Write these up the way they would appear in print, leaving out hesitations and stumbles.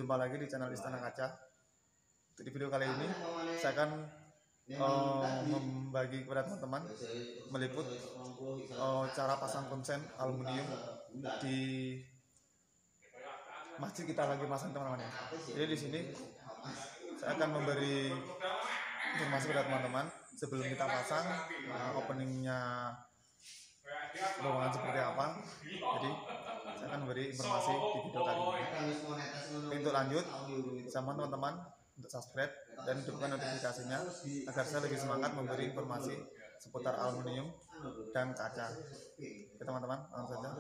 Jumpa lagi di channel Istana Kaca. Di video kali ini saya akan membagi kepada teman-teman meliput cara pasang konsen aluminium di masjid kita lagi pasang, teman-teman ya. Jadi di sini saya akan memberi informasi kepada teman-teman sebelum kita pasang openingnya ruangan seperti apa. Jadi saya akan memberi informasi di video kali ini. Untuk lanjut, sama teman-teman untuk subscribe dan hidupkan notifikasinya agar saya lebih semangat memberi informasi seputar aluminium dan kaca. Oke teman-teman, langsung saja.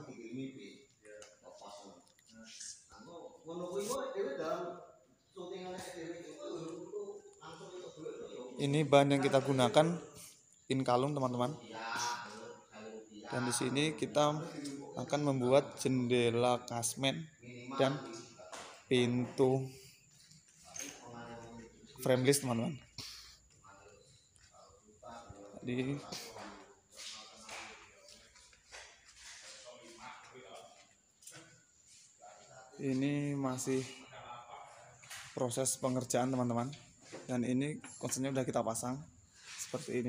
Ini bahan yang kita gunakan inkalung, teman-teman. Dan di sini kita akan membuat jendela kasmen dan pintu frameless, teman-teman. Jadi ini masih proses pengerjaan, teman-teman. Dan ini konsennya udah kita pasang seperti ini.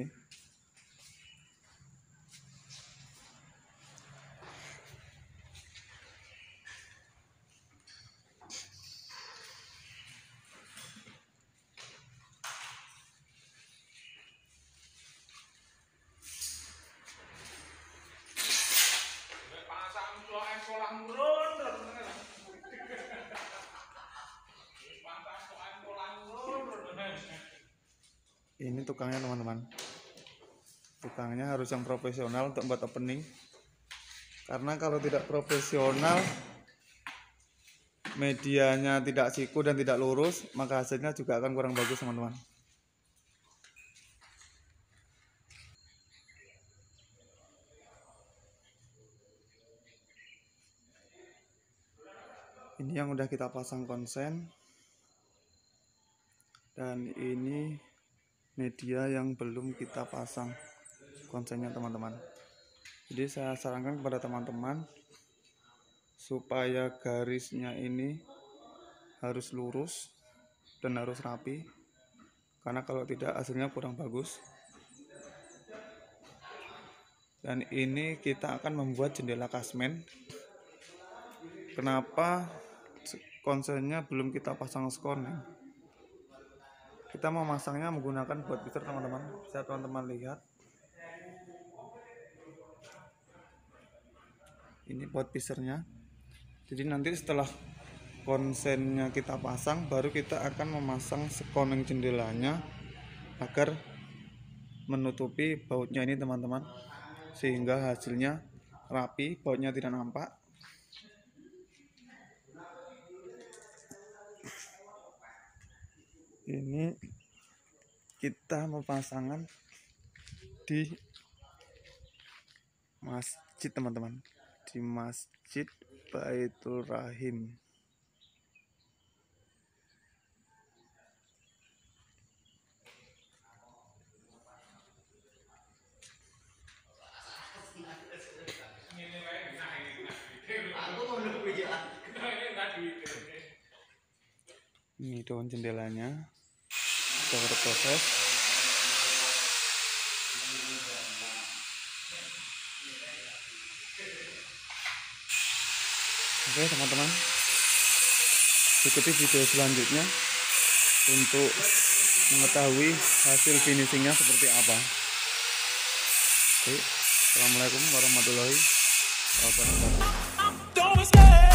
Ini tukangnya, teman-teman. Tukangnya harus yang profesional untuk membuat opening. Karena kalau tidak profesional, medianya tidak siku dan tidak lurus, maka hasilnya juga akan kurang bagus, teman-teman. Ini yang udah kita pasang konsen. Dan ini media yang belum kita pasang konsennya, teman-teman. Jadi saya sarankan kepada teman-teman supaya garisnya ini harus lurus dan harus rapi, karena kalau tidak hasilnya kurang bagus. Dan ini kita akan membuat jendela kasmen. Kenapa konsennya belum kita pasang skoning? Kita memasangnya menggunakan board pisser, teman-teman. Bisa teman-teman lihat. Ini board pissernya. Jadi nanti setelah konsennya kita pasang, baru kita akan memasang skoning jendelanya agar menutupi bautnya ini, teman-teman, sehingga hasilnya rapi, bautnya tidak nampak. Ini kita memasangkan di masjid, teman-teman, di Masjid Baitul Rahim. Ini daun jendelanya sudah berproses. Oke teman-teman, ikuti video selanjutnya untuk mengetahui hasil finishingnya seperti apa. Oke, assalamualaikum warahmatullahi wabarakatuh.